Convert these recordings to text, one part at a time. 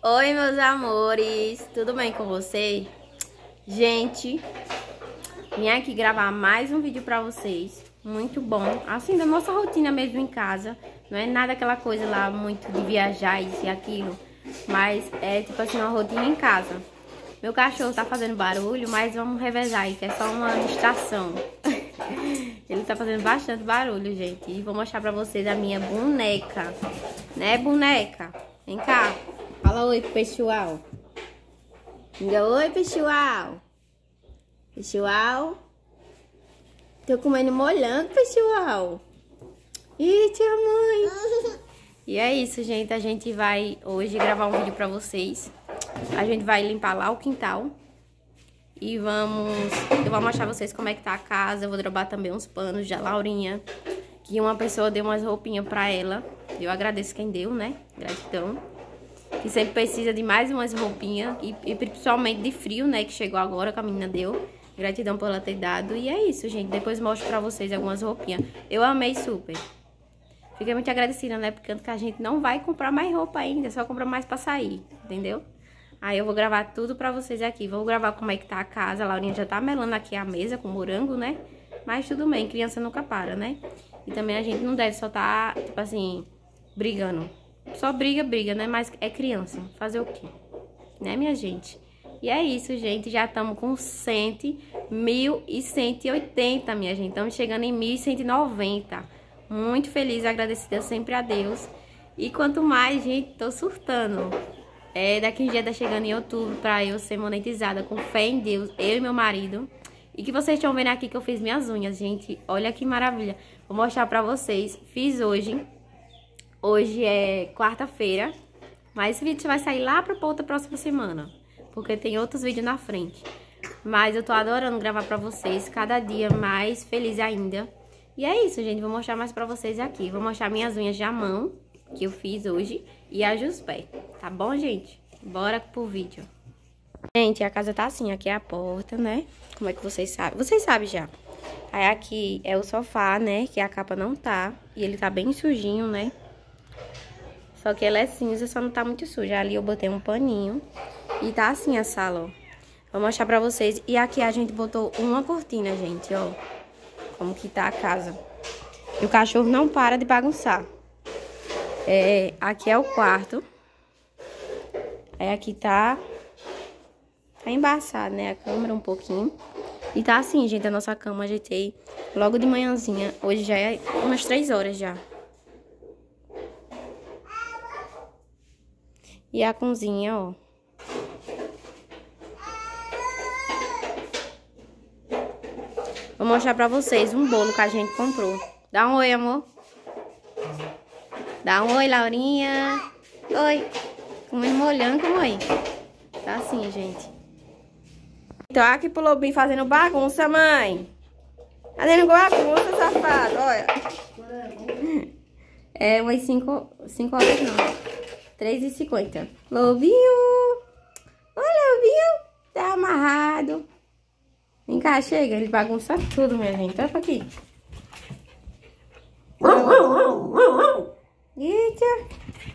Oi, meus amores, tudo bem com vocês? Gente, vim aqui gravar mais um vídeo pra vocês, muito bom, assim, da nossa rotina mesmo em casa. Não é nada aquela coisa lá muito de viajar, isso e aquilo, mas é tipo assim, uma rotina em casa. Meu cachorro tá fazendo barulho, mas vamos revezar aí, que é só uma distração. Ele tá fazendo bastante barulho, gente, e vou mostrar pra vocês a minha boneca, né, boneca? Vem cá. Fala oi pro pessoal. Diga oi, pessoal. Pessoal. Tô comendo molango, pessoal. Ih, tia mãe. E é isso, gente. A gente vai hoje gravar um vídeo pra vocês. A gente vai limpar lá o quintal. E eu vou mostrar pra vocês como é que tá a casa. Eu vou dropar também uns panos da Laurinha, que uma pessoa deu umas roupinhas pra ela. Eu agradeço quem deu, né? Gratidão. Que sempre precisa de mais umas roupinhas. E principalmente de frio, né? Que chegou agora, que a menina deu. Gratidão por ela ter dado. E é isso, gente. Depois mostro pra vocês algumas roupinhas. Eu amei super. Fiquei muito agradecida, né? Porque a gente não vai comprar mais roupa ainda. Só comprar mais pra sair. Entendeu? Aí eu vou gravar tudo pra vocês aqui. Vou gravar como é que tá a casa. A Laurinha já tá melando aqui a mesa com morango, né? Mas tudo bem. Criança nunca para, né? E também a gente não deve só tá, tipo assim, brigando. Só briga, né? Mas é criança. Fazer o quê? Né, minha gente? E é isso, gente. Já estamos com 1.180, minha gente. Estamos chegando em 1.190. Muito feliz, agradecida sempre a Deus. E quanto mais, gente, tô surtando. Daqui um dia tá chegando em outubro pra eu ser monetizada com fé em Deus. Eu e meu marido. E que vocês estão vendo aqui que eu fiz minhas unhas, gente. Olha que maravilha. Vou mostrar pra vocês. Fiz hoje. Hoje é quarta-feira, mas esse vídeo vai sair lá pra outra próxima semana, porque tem outros vídeos na frente. Mas eu tô adorando gravar pra vocês, cada dia mais feliz ainda. E é isso, gente, vou mostrar mais pra vocês aqui. Vou mostrar minhas unhas de mão, que eu fiz hoje, e as dos pés, tá bom, gente? Bora pro vídeo. Gente, a casa tá assim, aqui é a porta, né? Como é que vocês sabem? Vocês sabem já. Aí aqui é o sofá, né, que a capa não tá, e ele tá bem sujinho, né? Só que ela é cinza, só não tá muito suja. Ali eu botei um paninho. E tá assim a sala, ó. Vou mostrar pra vocês. E aqui a gente botou uma cortina, gente, ó. Como que tá a casa. E o cachorro não para de bagunçar. Aqui é o quarto. Aí aqui tá embaçado, né? A câmera um pouquinho. E tá assim, gente, a nossa cama ajeitei logo de manhãzinha. Hoje já é umas 3 horas já. E a cozinha, ó. Vou mostrar pra vocês um bolo que a gente comprou. Dá um oi, amor. Dá um oi, Laurinha. Oi. Comendo molhando, como aí? Tá assim, gente. Então, aqui pro Lobinho fazendo bagunça, mãe. Fazendo bagunça, safado, olha. É umas 5 horas, não. 3h50. Lobinho! Olha, Lobinho! Tá amarrado. Vem cá, chega. Ele bagunça tudo, minha gente. Olha pra aqui. Eita!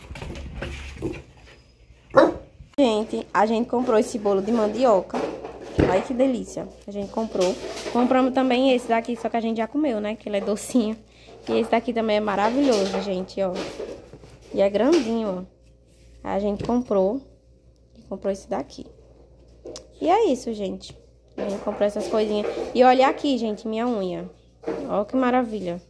Gente, a gente comprou esse bolo de mandioca. Olha que delícia. A gente comprou. Compramos também esse daqui, só que a gente já comeu, né? Que ele é docinho. E esse daqui também é maravilhoso, gente, ó. E é grandinho, ó. A gente comprou esse daqui. E é isso, gente. A gente comprou essas coisinhas. E olha aqui, gente, minha unha. Ó que maravilha.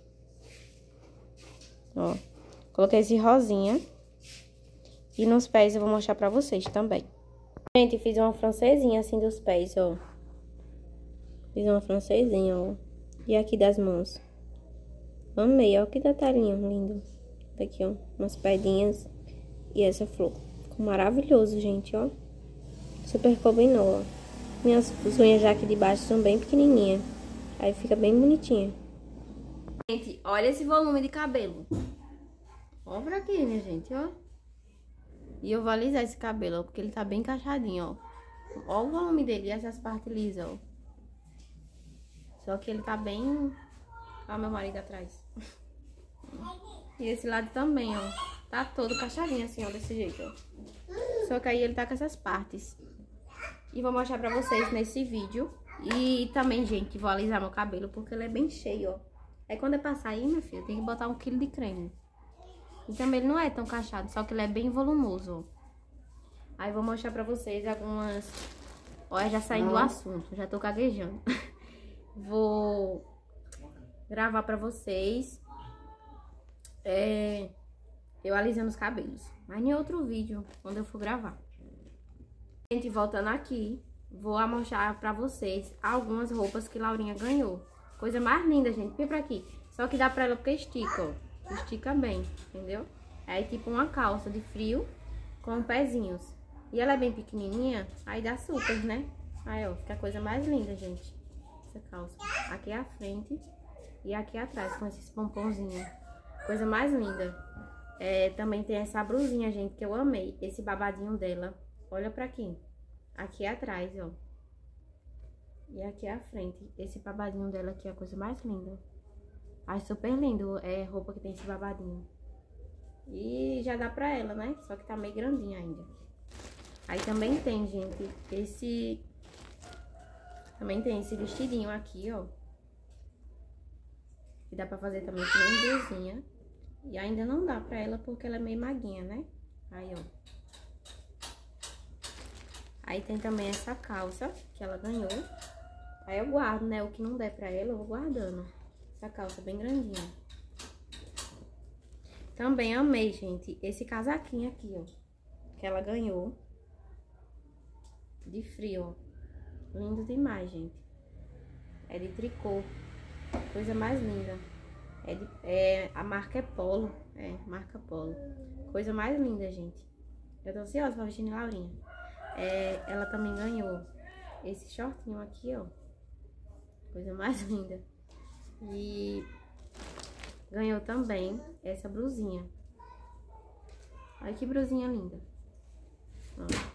Ó. Coloquei esse rosinha. E nos pés eu vou mostrar pra vocês também. Gente, fiz uma francesinha assim dos pés, ó. Fiz uma francesinha, ó. E aqui das mãos. Amei, ó que detalhinho lindo. Aqui, ó. Umas pedinhas. E essa flor. Ficou maravilhoso, gente, ó. Super combinou, ó. Minhas unhas já aqui de baixo são bem pequenininhas. Aí fica bem bonitinha. Gente, olha esse volume de cabelo. Ó pra aqui, minha gente, ó. E eu vou alisar esse cabelo, ó. Porque ele tá bem encaixadinho, ó. Ó o volume dele e essas partes lisas, ó. Só que ele tá bem... Ó meu marido atrás. E esse lado também, ó. Tá todo encaixadinho assim, ó, desse jeito, ó. só que aí ele tá com essas partes. E vou mostrar pra vocês nesse vídeo. E também, gente, vou alisar meu cabelo, porque ele é bem cheio, ó. Aí quando eu passar aí, meu filho, tem que botar 1 quilo de creme. E também ele não é tão cachado, só que ele é bem volumoso, ó. Aí vou mostrar pra vocês algumas... Olha, já saindo do assunto, já tô caguejando. Vou gravar pra vocês eu alisando os cabelos. Mas em outro vídeo, quando eu for gravar. Gente, voltando aqui, vou mostrar pra vocês algumas roupas que Laurinha ganhou. Coisa mais linda, gente. Vem pra aqui. Só que dá pra ela porque estica, ó. Estica bem, entendeu? Aí tipo uma calça de frio com pezinhos. E ela é bem pequenininha, aí dá super, né? Aí, ó, fica a coisa mais linda, gente. Essa calça. Aqui é a frente e aqui atrás, com esses pomponzinhos. Coisa mais linda. Também tem essa blusinha, gente, que eu amei. Esse babadinho dela. Olha pra aqui. Aqui atrás, ó. E aqui à frente. Esse babadinho dela aqui é a coisa mais linda. Acho super lindo, roupa que tem esse babadinho. E já dá pra ela, né? Só que tá meio grandinha ainda. Aí também tem, gente, também tem esse vestidinho aqui, ó. Que dá pra fazer também com uma blusinha. E ainda não dá pra ela porque ela é meio maguinha, né? Aí, ó. Aí tem também essa calça que ela ganhou. Aí eu guardo, né? O que não der pra ela, eu vou guardando. Essa calça bem grandinha. Também amei, gente, esse casaquinho aqui, ó. Que ela ganhou. De frio, ó. Lindo demais, gente. É de tricô. Coisa mais linda. A marca é Polo. Marca Polo. Coisa mais linda, gente. Eu tô ansiosa pra vestir em Laurinha. Ela também ganhou esse shortinho aqui, ó. Coisa mais linda. E ganhou também essa blusinha. Olha que blusinha linda. Ó.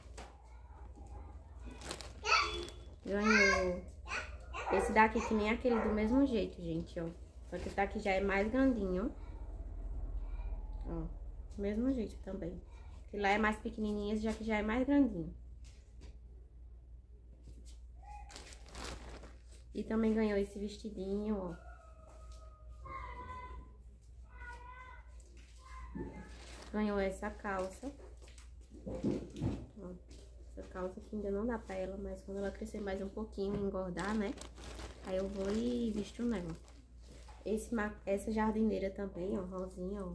Ganhou esse daqui que nem aquele do mesmo jeito, gente, ó. Só que esse daqui já é mais grandinho. Ó, do mesmo jeito também. Aquele lá é mais pequenininho, esse já que já é mais grandinho. E também ganhou esse vestidinho, ó. Ganhou essa calça. Ó. Essa calça aqui ainda não dá pra ela, mas quando ela crescer mais um pouquinho e engordar, né? Aí eu vou e visto nela. Essa jardineira também, ó, rosinha, ó.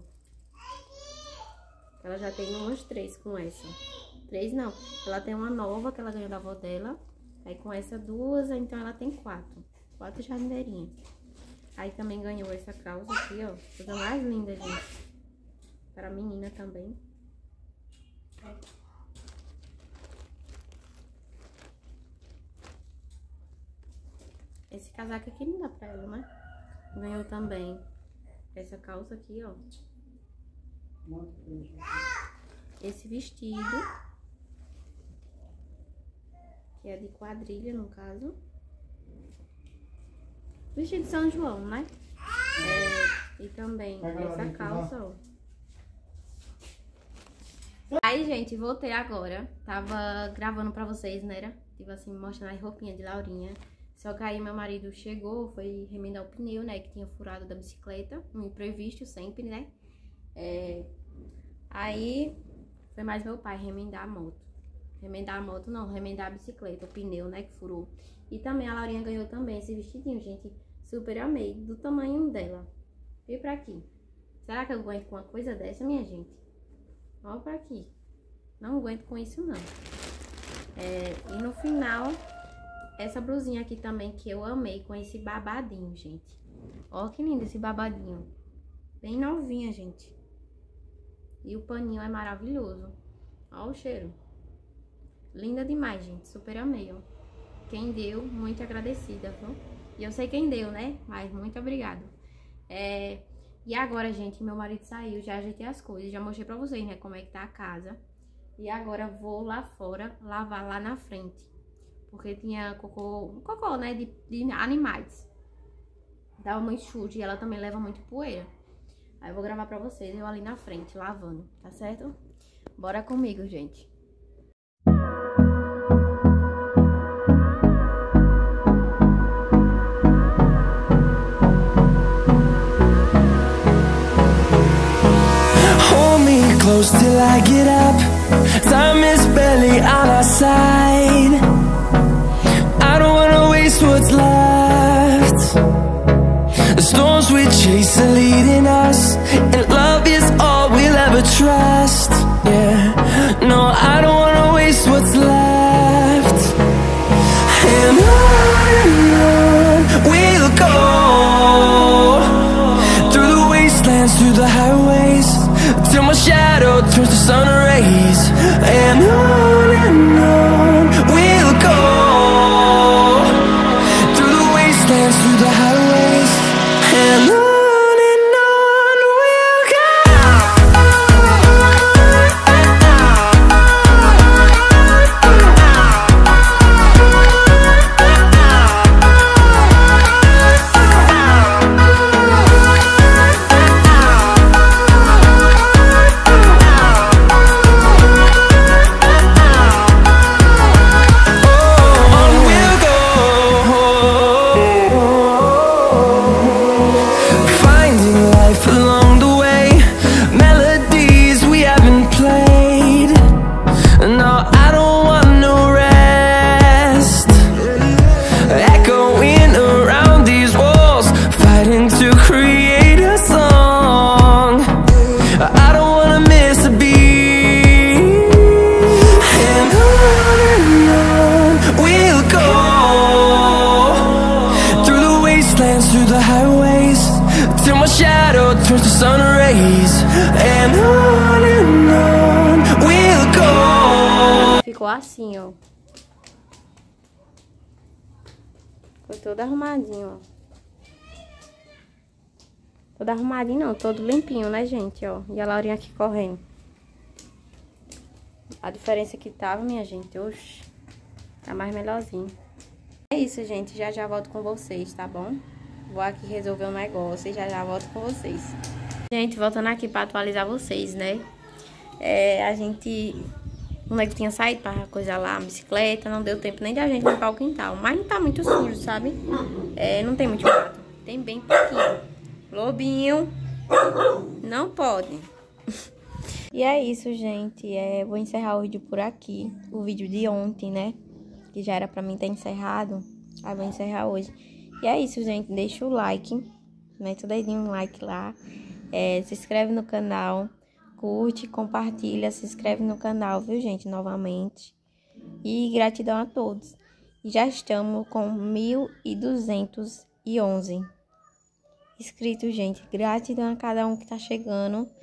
Ela já tem umas 3 com essa. 3 não. Ela tem uma nova que ela ganhou da avó dela. Aí com essa 2, então ela tem 4. 4 jardineirinhas. Aí também ganhou essa calça aqui, ó. Coisa mais linda, gente. Para a menina também. Esse casaco aqui não dá pra ela, né? Ganhou também essa calça aqui, ó. Esse vestido. Que é de quadrilha, no caso. Vestido de São João, né? E também essa calça, ó. Aí, gente, voltei agora. Tava gravando pra vocês, né? Tipo assim, mostrando as roupinhas de Laurinha. Só que aí meu marido chegou, foi remendar o pneu, né? Que tinha furado da bicicleta. Um imprevisto sempre, né? Aí foi mais meu pai remendar a moto. Remendar a moto não, remendar a bicicleta, o pneu, né? Que furou. E também a Laurinha ganhou também esse vestidinho, gente. Super amei, do tamanho dela. Veio pra aqui. Será que eu aguento com uma coisa dessa, minha gente? Olha pra aqui. Não aguento com isso, não. E no final, essa blusinha aqui também, que eu amei, com esse babadinho, gente. Olha que lindo esse babadinho. Bem novinha, gente. E o paninho é maravilhoso. Olha o cheiro. Linda demais, gente. Super amei, ó. Quem deu, muito agradecida, viu? E eu sei quem deu, né? Mas muito obrigada. E agora, gente, meu marido saiu, já ajeitei as coisas. Já mostrei pra vocês, né, como é que tá a casa. E agora vou lá fora, lavar lá na frente. Porque tinha cocô, né, de animais. Dava muito sujo e ela também leva muito poeira. Aí eu vou gravar pra vocês, eu ali na frente, lavando, tá certo? Bora comigo, gente. close till I get up. Time is barely on our side. I don't wanna waste what's left. The storms we chase are leading us, and love is all we'll ever trust. Yeah, no, I don't wanna waste what's left. And on we'll go, through the wastelands, through the highways, till my shadow turns to sun rays. And on we'll go, through the wastelands, through the highways, and on we'll go. Through the highways, till my shadow turns to sun rays. And on we'll go. Ficou assim, ó. Ficou todo arrumadinho, ó. Todo arrumadinho não, todo limpinho, né, gente, ó. E a Laurinha aqui correndo. A diferença que tava, minha gente, oxe, tá mais melhorzinho. É isso, gente, já volto com vocês, tá bom? Vou aqui resolver um negócio e já volto com vocês. Gente, voltando aqui pra atualizar vocês, né? A gente... O nego tinha saído pra coisar lá a bicicleta, não deu tempo nem de a gente limpar o quintal. Mas não tá muito sujo, sabe? Não tem muito mato, tem bem pouquinho. Lobinho, não pode. E é isso, gente. Vou encerrar o vídeo por aqui. O vídeo de ontem, né? Que já era pra mim ter encerrado. Aí vou encerrar hoje. E é isso, gente. Deixa o like. Mete o dedinho no like lá. Se inscreve no canal. Curte, compartilha. Se inscreve no canal, viu, gente? Novamente. E gratidão a todos. E já estamos com 1.211 inscritos, gente. Gratidão a cada um que tá chegando.